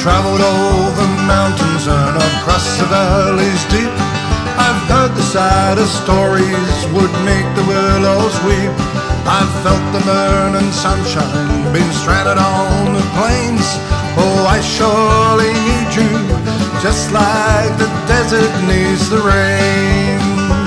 traveled over mountains and across the valleys deep. I've heard the saddest stories would make the willows weep. I've felt the burning sunshine, been stranded on the plains. Oh, I surely need you, just like the desert needs the rain.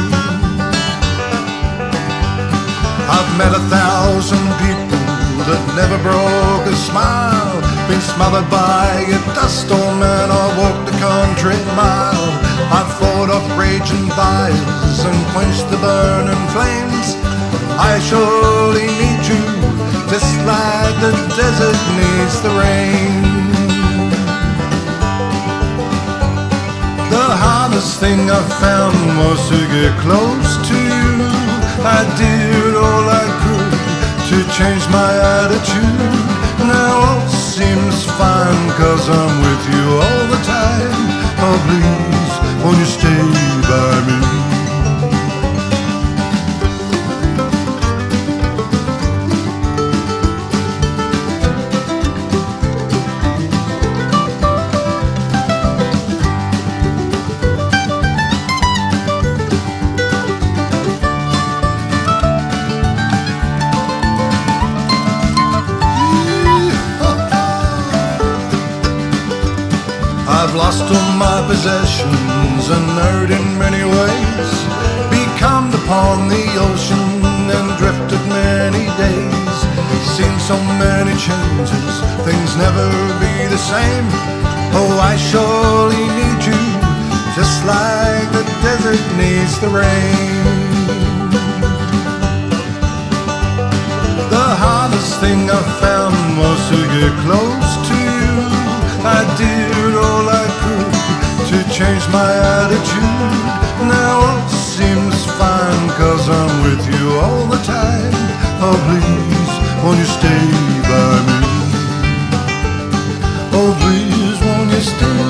I've met 1,000 people that never broke a smile, been smothered by a dust storm and I walked the country mile. I've fought off raging fires and quenched the burning flames. I surely need you, just like the desert needs the rain. The hardest thing I found was to get close to you. I did all I could to change my attitude. Now all seems fine 'cause I'm with you all the time. Oh please, won't you stay by me? I've lost all my possessions and hurt in many ways, become upon the ocean and drifted many days. Seen so many changes, things never be the same. Oh, I surely need you, just like the desert needs the rain. The hardest thing I found was to get close to you. I did all I could to change my attitude. Now all seems fine 'cause I'm with you all the time. Oh please, won't you stay by me? Oh please, won't you stay